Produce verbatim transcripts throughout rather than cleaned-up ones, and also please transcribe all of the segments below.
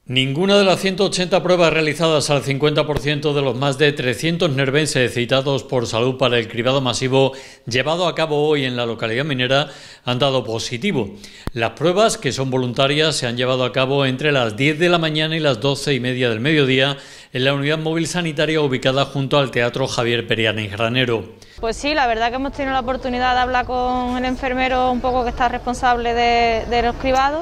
Ninguna de las ciento ochenta pruebas realizadas al cincuenta por ciento de los más de trescientos nervenses citados por Salud para el cribado masivo llevado a cabo hoy en la localidad minera han dado positivo. Las pruebas, que son voluntarias, se han llevado a cabo entre las diez de la mañana y las doce y media del mediodía en la unidad móvil sanitaria ubicada junto al Teatro Javier Periani Granero. Pues sí, la verdad que hemos tenido la oportunidad de hablar con el enfermero un poco que está responsable de, de los cribados.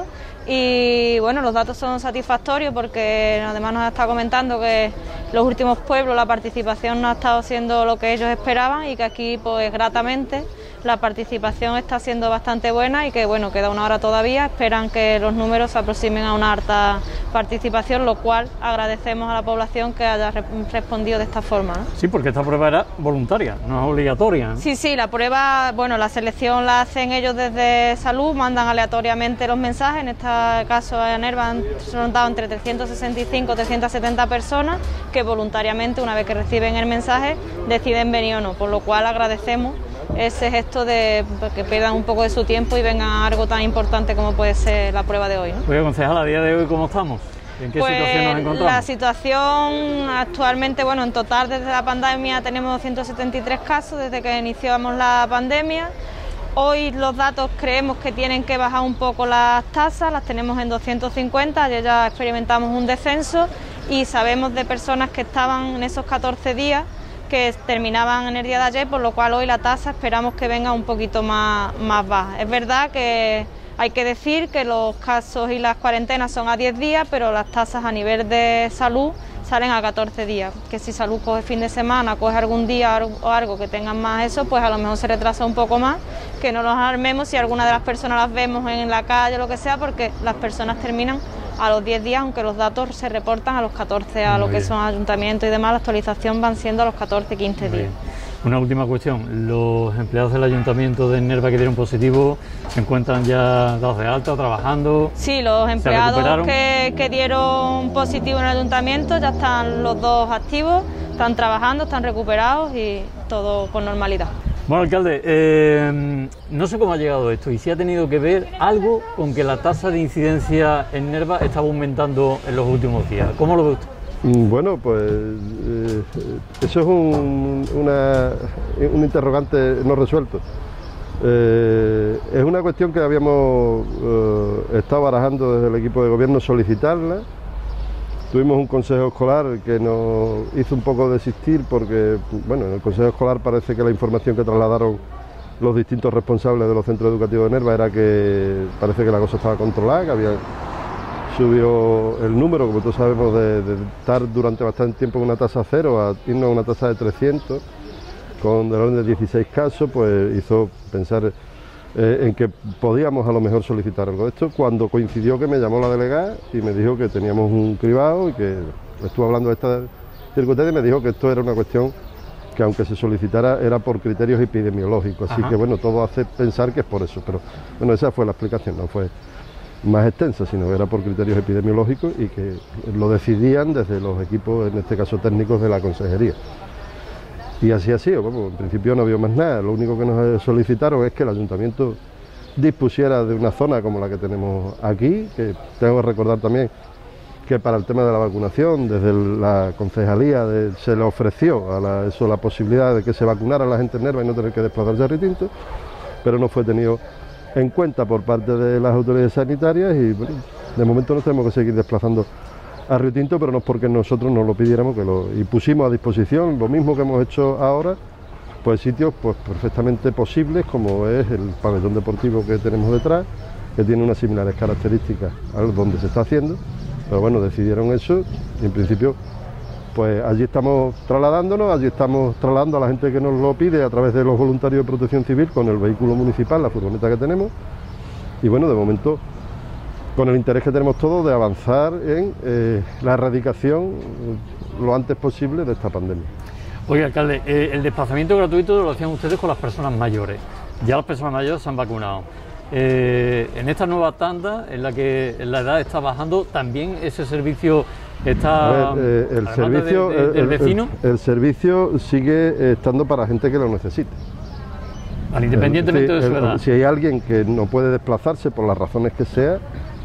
Y bueno, los datos son satisfactorios porque además nos está comentando que los últimos pueblos la participación no ha estado siendo lo que ellos esperaban y que aquí pues gratamente la participación está siendo bastante buena y que bueno, queda una hora todavía, esperan que los números se aproximen a una alta participación, lo cual agradecemos a la población que haya re respondido de esta forma, ¿no? Sí, porque esta prueba era voluntaria, no es obligatoria, ¿no? Sí, sí, la prueba, bueno, la selección la hacen ellos desde Salud, mandan aleatoriamente los mensajes, en este caso en Nerva han dado entre trescientas sesenta y cinco y trescientas setenta personas que voluntariamente, una vez que reciben el mensaje, deciden venir o no, por lo cual agradecemos ese gesto de que pierdan un poco de su tiempo y vengan a algo tan importante como puede ser la prueba de hoy, ¿no? Oye, concejala, a día de hoy, ¿cómo estamos? ¿En qué pues, situación nos encontramos? La situación actualmente, bueno, en total desde la pandemia tenemos doscientos setenta y tres casos desde que iniciamos la pandemia. Hoy los datos creemos que tienen que bajar un poco las tasas, las tenemos en doscientos cincuenta, ayer ya experimentamos un descenso y sabemos de personas que estaban en esos catorce días que terminaban en el día de ayer, por lo cual hoy la tasa esperamos que venga un poquito más, más baja. Es verdad que hay que decir que los casos y las cuarentenas son a diez días, pero las tasas a nivel de salud salen a catorce días, que si Salud coge fin de semana, coge algún día o algo que tengan más eso, pues a lo mejor se retrasa un poco más, que no nos alarmemos si alguna de las personas las vemos en la calle o lo que sea, porque las personas terminan a los diez días, aunque los datos se reportan a los catorce, a lo que son ayuntamientos y demás, la actualización van siendo a los catorce, quince días. Una última cuestión, los empleados del ayuntamiento de Nerva que dieron positivo, ¿se encuentran ya dados de alta, trabajando? Sí, los empleados que, que dieron positivo en el ayuntamiento ya están los dos activos, están trabajando, están recuperados y todo con normalidad. Bueno, alcalde, eh, no sé cómo ha llegado esto y si ha tenido que ver algo con que la tasa de incidencia en Nerva estaba aumentando en los últimos días. ¿Cómo lo ve usted? Bueno, pues eh, eso es un, una, un interrogante no resuelto. Eh, es una cuestión que habíamos eh, estado barajando desde el equipo de gobierno, solicitarla. Tuvimos un consejo escolar que nos hizo un poco desistir porque, bueno, en el consejo escolar parece que la información que trasladaron los distintos responsables de los centros educativos de Nerva era que parece que la cosa estaba controlada, que había subió el número, como todos sabemos, de, de estar durante bastante tiempo en una tasa cero a irnos a una tasa de trescientos, con del orden de dieciséis casos, pues hizo pensar eh, en que podíamos a lo mejor solicitar algo de esto, cuando coincidió que me llamó la delegada y me dijo que teníamos un cribado y que estuvo hablando de esta circunstancia y me dijo que esto era una cuestión que aunque se solicitara era por criterios epidemiológicos, así Ajá. que bueno, todo hace pensar que es por eso, pero bueno, esa fue la explicación, no fue más extensa, sino que era por criterios epidemiológicos y que lo decidían desde los equipos, en este caso técnicos de la consejería. Y así ha sido, bueno, en principio no había más nada, lo único que nos solicitaron es que el ayuntamiento dispusiera de una zona como la que tenemos aquí, que tengo que recordar también que para el tema de la vacunación, desde la concejalía de, se le ofreció a la, eso, la posibilidad de que se vacunara a la gente en Nerva y no tener que desplazarse a Río Tinto, pero no fue tenido en cuenta por parte de las autoridades sanitarias y bueno, de momento nos tenemos que seguir desplazando a Río Tinto, pero no es porque nosotros nos lo pidiéramos que lo, y pusimos a disposición lo mismo que hemos hecho ahora, pues sitios pues perfectamente posibles como es el pabellón deportivo que tenemos detrás, que tiene unas similares características a donde se está haciendo, pero bueno, decidieron eso y en principio pues allí estamos trasladándonos, allí estamos trasladando a la gente que nos lo pide a través de los voluntarios de protección civil con el vehículo municipal, la furgoneta que tenemos y bueno, de momento con el interés que tenemos todos de avanzar en eh, la erradicación lo antes posible de esta pandemia. Oye, alcalde, eh, el desplazamiento gratuito lo hacían ustedes con las personas mayores, ya las personas mayores se han vacunado. Eh, en esta nueva tanda en la que la edad está bajando, también ese servicio está, a ver, eh, el servicio, de, de, del el, vecino. El, el servicio sigue estando para gente que lo necesite. Vale, independientemente el, de su el, edad. Si hay alguien que no puede desplazarse por las razones que sea,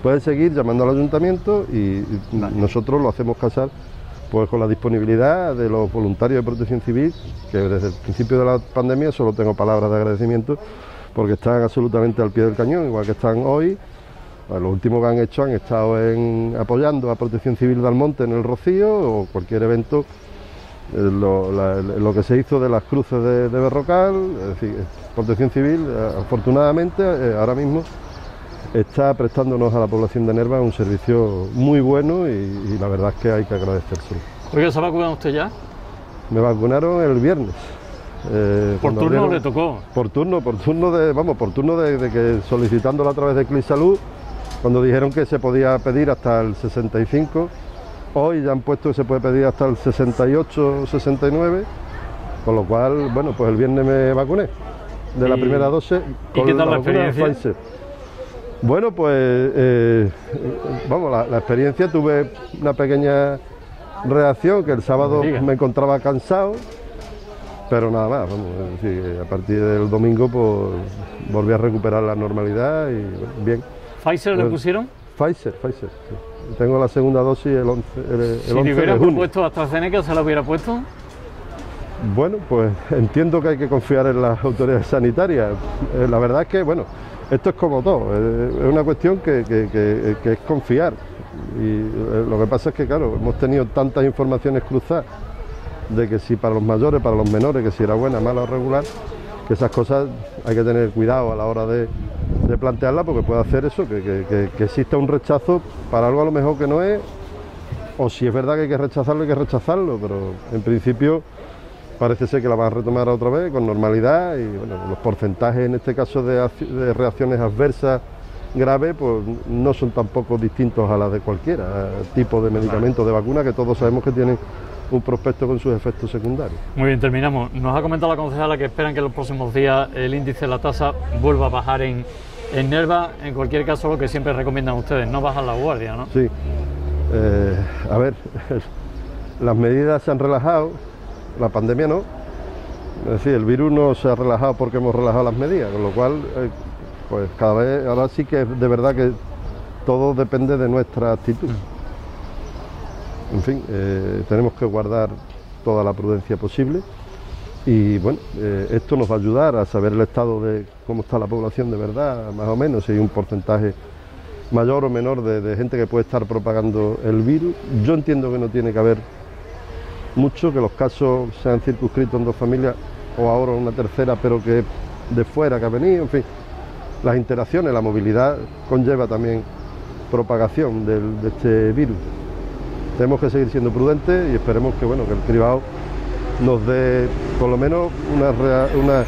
puede seguir llamando al ayuntamiento y, y vale. nosotros lo hacemos casar pues con la disponibilidad de los voluntarios de Protección Civil, que desde el principio de la pandemia solo tengo palabras de agradecimiento porque están absolutamente al pie del cañón, igual que están hoy. Lo último que han hecho han estado en, apoyando a Protección Civil de Almonte en el Rocío o cualquier evento, eh, lo, la, lo que se hizo de las cruces de, de Berrocal. Es decir, Protección Civil, eh, afortunadamente, eh, ahora mismo está prestándonos a la población de Nerva un servicio muy bueno y, y la verdad es que hay que agradecérselo. Oiga, ¿se ha vacunado usted ya? Me vacunaron el viernes. Eh, ¿Por turno abrieron, le tocó? Por turno, por turno de, vamos, por turno de, de que solicitándola a través de ClíSalud, cuando dijeron que se podía pedir hasta el sesenta y cinco, hoy ya han puesto que se puede pedir hasta el sesenta y ocho, sesenta y nueve, con lo cual, bueno, pues el viernes me vacuné de la primera dosis. ¿Y qué tal la experiencia? Pfizer. Bueno, pues, eh, vamos, la, la experiencia, tuve una pequeña reacción, que el sábado me encontraba cansado, pero nada más, vamos, es decir, a partir del domingo pues volví a recuperar la normalidad y bien. ¿Pfizer le pusieron? Pfizer, Pfizer, sí. Tengo la segunda dosis el once, el, el si le hubiera puesto AstraZeneca, ¿se la hubiera puesto? Bueno, pues entiendo que hay que confiar en las autoridades sanitarias. Eh, la verdad es que, bueno, esto es como todo, eh, es una cuestión que, que, que, que es confiar. Y eh, lo que pasa es que, claro, hemos tenido tantas informaciones cruzadas de que si para los mayores, para los menores, que si era buena, mala o regular, que esas cosas hay que tener cuidado a la hora de, de plantearla, porque puede hacer eso, que, que, que, que exista un rechazo para algo a lo mejor que no es, o si es verdad que hay que rechazarlo, hay que rechazarlo, pero en principio parece ser que la van a retomar otra vez con normalidad y bueno, los porcentajes en este caso de, de reacciones adversas graves pues no son tampoco distintos a las de cualquiera tipo de medicamento de vacuna, que todos sabemos que tienen un prospecto con sus efectos secundarios. Muy bien, terminamos. Nos ha comentado la concejala que esperan que en los próximos días el índice de la tasa vuelva a bajar en, en Nerva. En cualquier caso, lo que siempre recomiendan ustedes, no bajar la guardia, ¿no? Sí. Eh, a ver, las medidas se han relajado, la pandemia no. Es decir, el virus no se ha relajado porque hemos relajado las medidas, con lo cual, eh, pues cada vez, ahora sí que de verdad que todo depende de nuestra actitud. En fin, eh, tenemos que guardar toda la prudencia posible y bueno, eh, esto nos va a ayudar a saber el estado de cómo está la población de verdad, más o menos, si hay un porcentaje mayor o menor de, de gente que puede estar propagando el virus. Yo entiendo que no tiene que haber mucho, que los casos se han circunscrito en dos familias o ahora una tercera, pero que de fuera que ha venido, en fin, las interacciones, la movilidad conlleva también propagación del, de este virus. Tenemos que seguir siendo prudentes y esperemos que, bueno, que el cribado nos dé por lo menos una, rea, una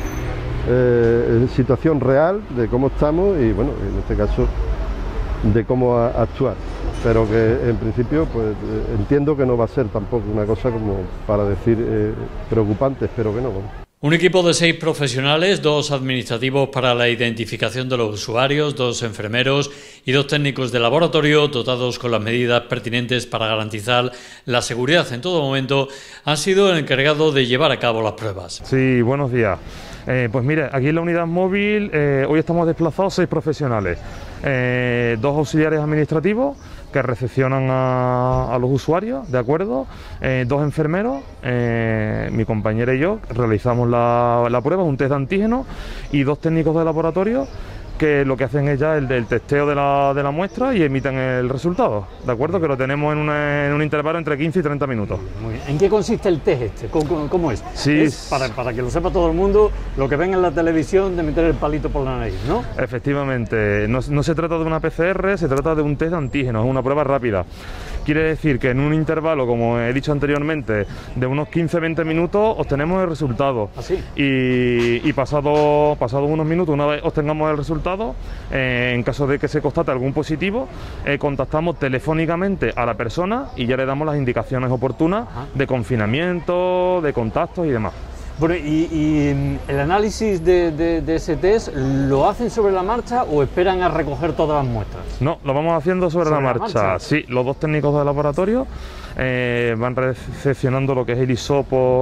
eh, situación real de cómo estamos y, bueno, en este caso, de cómo a, actuar. Pero que en principio pues eh, entiendo que no va a ser tampoco una cosa como para decir eh, preocupante, espero que no. Bueno. Un equipo de seis profesionales, dos administrativos para la identificación de los usuarios, dos enfermeros y dos técnicos de laboratorio dotados con las medidas pertinentes para garantizar la seguridad en todo momento, han sido el encargado de llevar a cabo las pruebas. Sí, buenos días. Eh, pues mire, aquí en la unidad móvil eh, hoy estamos desplazados seis profesionales, eh, dos auxiliares administrativos que recepcionan a, a los usuarios, ¿de acuerdo? Eh, dos enfermeros, eh, mi compañera y yo realizamos la, la prueba, un test de antígeno, y dos técnicos de laboratorio que lo que hacen es ya el del testeo de la, de la muestra y emiten el resultado, ¿de acuerdo? Que lo tenemos en, una, en un intervalo entre quince y treinta minutos. Muy bien. ¿En qué consiste el test este? ¿Cómo, cómo es? Sí. Es para, para que lo sepa todo el mundo, lo que ven en la televisión de meter el palito por la nariz, ¿no? Efectivamente, no, no se trata de una P C R, se trata de un test de antígenos, es una prueba rápida. Quiere decir que en un intervalo, como he dicho anteriormente, de unos quince a veinte minutos obtenemos el resultado. ¿Así? Y, y pasado, pasado unos minutos, una vez obtengamos el resultado, eh, en caso de que se constate algún positivo, eh, contactamos telefónicamente a la persona y ya le damos las indicaciones oportunas Ajá. de confinamiento, de contactos y demás. Bueno, y, y el análisis de, de, de ese test, ¿lo hacen sobre la marcha o esperan a recoger todas las muestras? No, lo vamos haciendo sobre, sobre la, marcha. la marcha. Sí, los dos técnicos de laboratorio eh, van recepcionando lo que es el hisopo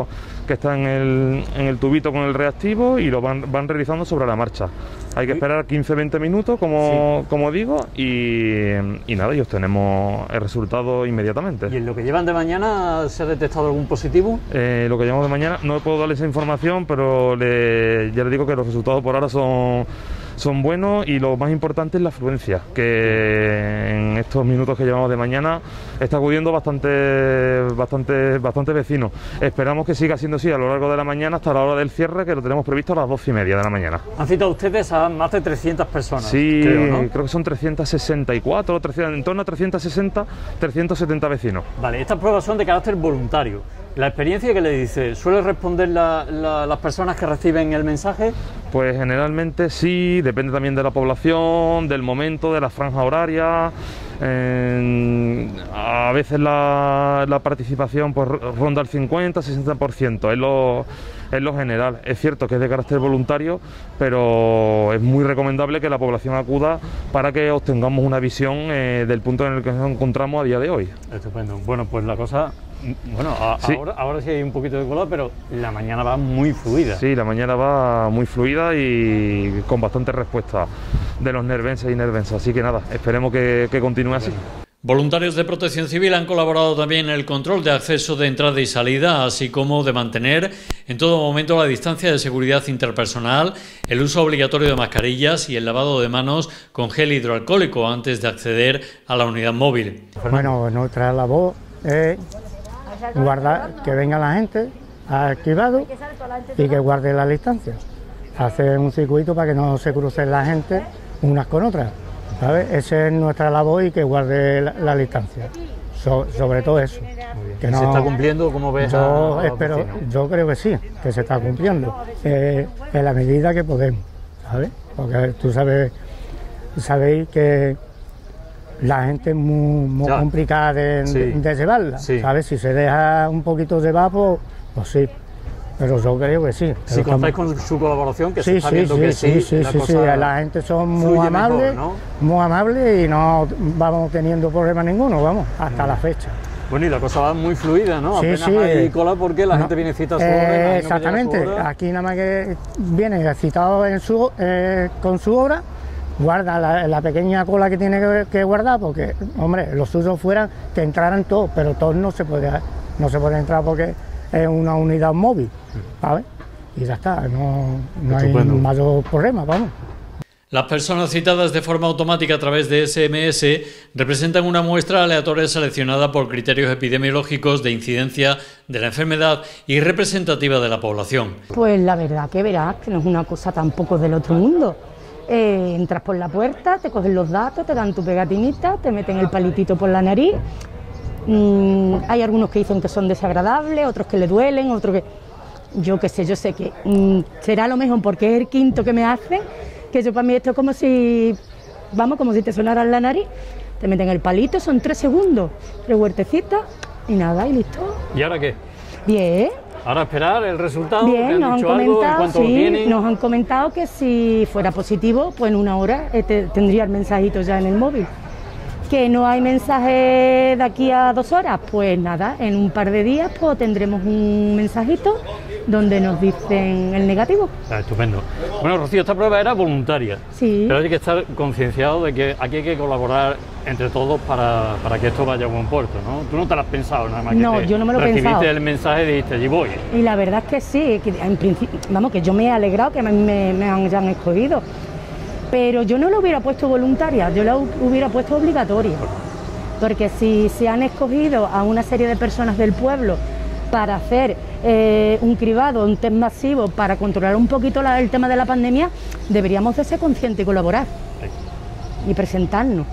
que está en el, en el tubito con el reactivo y lo van, van realizando sobre la marcha. Hay que esperar quince a veinte minutos, como, sí. como digo, y, y nada, y obtenemos el resultado inmediatamente. ¿Y en lo que llevan de mañana se ha detectado algún positivo? Eh, lo que llevamos de mañana, no puedo darle esa información, pero le, ya le digo que los resultados por ahora son, son buenos, y lo más importante es la afluencia, que en estos minutos que llevamos de mañana está acudiendo bastante, bastante, bastante vecinos. Esperamos que siga siendo así a lo largo de la mañana hasta la hora del cierre, que lo tenemos previsto a las doce y media de la mañana. ¿Han citado ustedes a más de trescientas personas? Sí, creo, ¿no? creo que son trescientas sesenta y cuatro, trescientos, en torno a trescientos sesenta, trescientos setenta vecinos. Vale, estas pruebas son de carácter voluntario. ¿La experiencia que le dice? ¿Suele responder la, la, las personas que reciben el mensaje? Pues generalmente sí, depende también de la población, del momento, de la franja horaria. Eh, a veces la, la participación pues ronda el cincuenta a sesenta por ciento, es lo, es lo general. Es cierto que es de carácter voluntario, pero es muy recomendable que la población acuda para que obtengamos una visión eh, del punto en el que nos encontramos a día de hoy. Estupendo. Bueno, pues la cosa... Bueno, a, sí. Ahora, ahora sí hay un poquito de color, pero la mañana va muy fluida. Sí, la mañana va muy fluida y con bastante respuesta de los nervenses y nervensas. Así que nada, esperemos que, que continúe así. Voluntarios de Protección Civil han colaborado también en el control de acceso de entrada y salida, así como de mantener en todo momento la distancia de seguridad interpersonal, el uso obligatorio de mascarillas y el lavado de manos con gel hidroalcohólico antes de acceder a la unidad móvil. Bueno, nuestra labor es guardar, que venga la gente activado y que guarde la distancia. Hacer un circuito para que no se crucen la gente unas con otras, ¿sabes? Esa es nuestra labor, y que guarde la, la distancia. So, sobre todo eso. Que no, ¿se está cumpliendo? ¿Cómo ves? Yo, a, a espero, yo creo que sí, que se está cumpliendo, eh, en la medida que podemos, ¿sabes? Porque tú sabes, sabéis que la gente es muy, muy complicada de, sí. de, de llevarla, sí. ¿sabes? Si se deja un poquito llevar, pues, pues sí, pero yo creo que sí. Si contáis con su colaboración, que sí, se está sí, viendo sí, que sí, sí, sí, la, sí, sí. La gente son muy amables, mejor, ¿no? muy amables, y no vamos teniendo problema ninguno, vamos, hasta mm. la fecha. Bueno, y la cosa va muy fluida, ¿no? Sí, Apenas sí. hay cola porque la no, gente viene cita a su hora. Eh, exactamente, aquí nada más que viene citado en su, eh, con su hora, guarda la, la pequeña cola que tiene que, que guardar, porque, hombre, los suyos fueran que entraran todos, pero todos no se puede, no se puede entrar porque es una unidad móvil, ¿sabes? Y ya está, no, no hay mayor problema, vamos. Las personas citadas de forma automática a través de ese eme ese representan una muestra aleatoria seleccionada por criterios epidemiológicos de incidencia de la enfermedad y representativa de la población. Pues la verdad que verás que no es una cosa tampoco del otro mundo. Eh, entras por la puerta, te cogen los datos, te dan tu pegatinita, te meten el palitito por la nariz. Mm, hay algunos que dicen que son desagradables, otros que le duelen, otros que... Yo qué sé, yo sé que mm, será lo mejor porque es el quinto que me hacen, que yo para mí esto es como si, vamos, como si te sonara en la nariz, te meten el palito, son tres segundos, tres huertecitas y nada, y listo. ¿Y ahora qué? Bien. Ahora esperar el resultado. Bien, ¿te han nos dicho han algo comentado, en cuanto sí, lo tienen? Nos han comentado que si fuera positivo, pues en una hora eh, te, tendría el mensajito ya en el móvil. Que no hay mensaje de aquí a dos horas, pues nada, en un par de días pues tendremos un mensajito donde nos dicen el negativo. Ah, estupendo. Bueno, Rocío, esta prueba era voluntaria, sí. Pero hay que estar concienciado de que aquí hay que colaborar entre todos para, para que esto vaya a buen puerto, ¿no? Tú no te lo has pensado nada más que no, yo no me lo he recibiste pensado. el mensaje y dijiste, allí voy. Y la verdad es que sí, que en principio, vamos, que yo me he alegrado que me, me, me han, ya han escogido. Pero yo no lo hubiera puesto voluntaria, yo lo hubiera puesto obligatoria, porque si se han escogido a una serie de personas del pueblo para hacer eh, un cribado, un test masivo, para controlar un poquito la, el tema de la pandemia, deberíamos de ser conscientes y colaborar y presentarnos.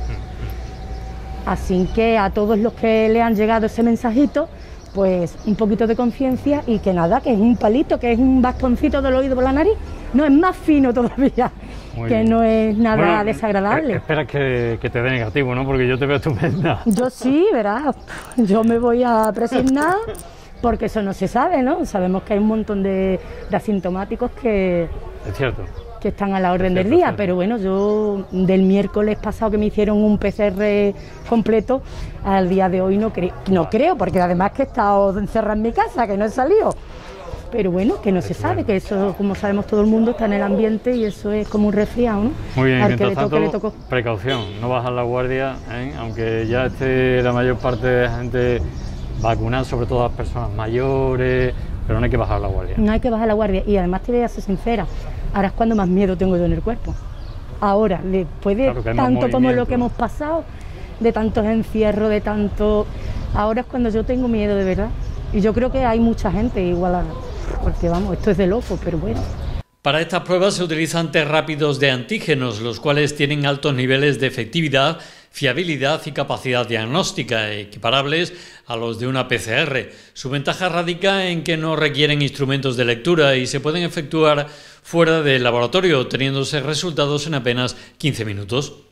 Así que a todos los que le han llegado ese mensajito, pues un poquito de conciencia y que nada, que es un palito, que es un bastoncito del oído por la nariz, no, es más fino todavía. Muy que bien. No es nada bueno, desagradable. Eh, esperas que, que te dé negativo, ¿no? Porque yo te veo estupenda. Yo sí, verás. Yo me voy a presignar porque eso no se sabe, ¿no? Sabemos que hay un montón de, de asintomáticos que, es cierto. que están a la orden es cierto, del día, cierto. Pero bueno, yo del miércoles pasado que me hicieron un pe ce erre completo, al día de hoy no, cre no creo, porque además que he estado encerrada en mi casa, que no he salido. pero bueno, que no se sabe, que eso, como sabemos todo el mundo, está en el ambiente y eso es como un resfriado, ¿no? Muy bien, al que mientras le tanto, toque, le tocó. precaución, no bajar la guardia, ¿eh? Aunque ya esté la mayor parte de la gente vacunada, sobre todo las personas mayores, pero no hay que bajar la guardia. No hay que bajar la guardia, y además te voy a ser sincera, ahora es cuando más miedo tengo yo en el cuerpo. Ahora, después de Claro, tanto como lo movimiento. que hemos pasado, de tantos encierros, de tanto... Ahora es cuando yo tengo miedo de verdad. Y yo creo que hay mucha gente igual a... Porque vamos, esto es de loco, pero bueno. Para estas pruebas se utilizan test rápidos de antígenos, los cuales tienen altos niveles de efectividad, fiabilidad y capacidad diagnóstica, equiparables a los de una P C R. Su ventaja radica en que no requieren instrumentos de lectura y se pueden efectuar fuera del laboratorio, obteniéndose resultados en apenas quince minutos.